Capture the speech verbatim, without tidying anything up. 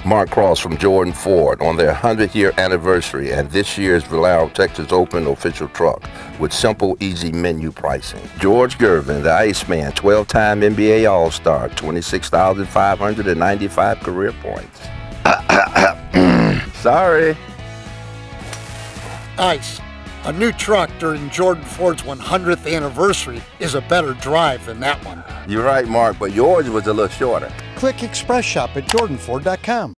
Mark Cross from Jordan Ford on their hundredth year anniversary and this year's Valero Texas Open official truck with simple, easy menu pricing. George Gervin, the Iceman, twelve-time N B A All-Star, twenty-six thousand five hundred ninety-five career points. Sorry. Ice. A new truck during Jordan Ford's one hundredth anniversary is a better drive than that one. You're right, Mark, but yours was a little shorter. Click Express Shop at jordan ford dot com.